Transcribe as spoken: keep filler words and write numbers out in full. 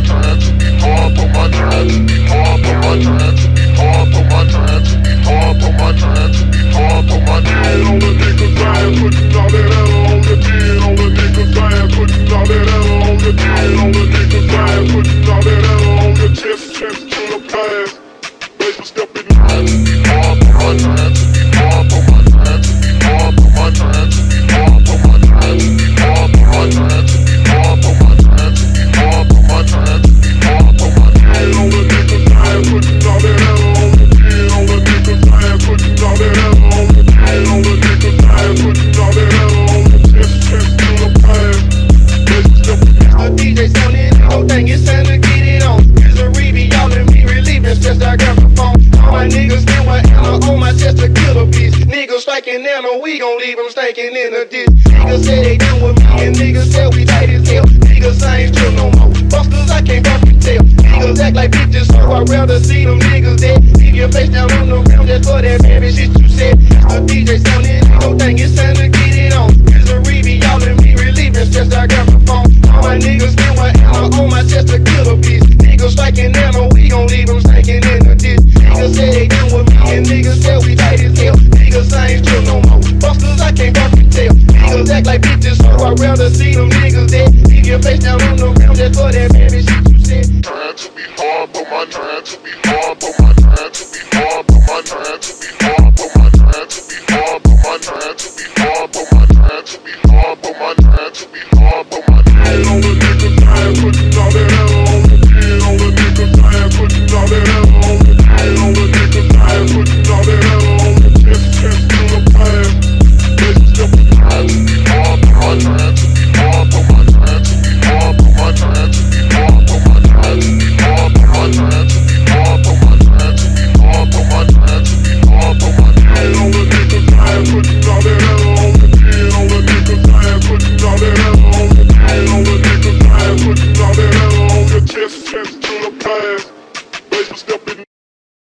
trying to be hard, but my trying to be hard, but my trying to be hard, but my trying to be hard, but my trying to be hard, but my dead on the niggas' ass, putting all that hell on the dead on the niggas' ass, putting all that hell on the dead on the niggas' ass, putting all that hell on the chest, chest to the past. Baby stepping trying to be hard, but my trying to be hard, but my trying to be hard, but my trying to be hard, but my trying to be hard, but my trying to be hard, but my trying to be hard, but my trying to be hard, but my dead on the niggas' ass, putting all that hell on the dead on the niggas' ass, putting all that hell on the dead on the niggas' ass, putting all that hell on the chest, chest to the past. Baby stepping The D J sounding, no thing, it's time to get it on. Here's a Reeve, y'all and me relieving stress, I got the phone. All my niggas spend one Anna on my chest to kill a bitch. Niggas striking Anna, we gon' leave them stinking in the ditch. Niggas say they down with me and niggas say we tight as hell. Niggas I ain't chill no more, busters I can't bust your tail. Niggas act like bitches, so I'd rather see them niggas dead. Leave your face down on the ground just for that baby shit you said. The D J sounding, no thing, it's time to get it on. Here's a Reeve, y'all and me relieving stress, I got the phone. All my niggas spend one Anna on my chest to kill a bitch. Niggas striking Anna, we gon' leave them stinking in the ditch. Niggas say they down with me and niggas say we tight as hell. Niggas I ain't chill no more, busters I can't bust your tail. Niggas act like bitches, so I'd rather see them niggas dead. Leave your face down on the ground just for that baby shit you said. trying to be hard, but my trying to be hard, but my trying to be hard, but my trying to be hard, but my trying to be hard, but my trying to be hard, but my trying to be